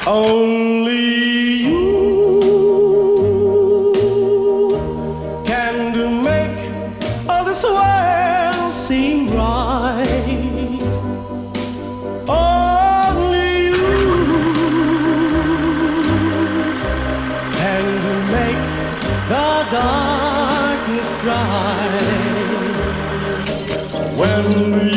Only you can do make all this world seem right. Only you can do make the darkness bright. When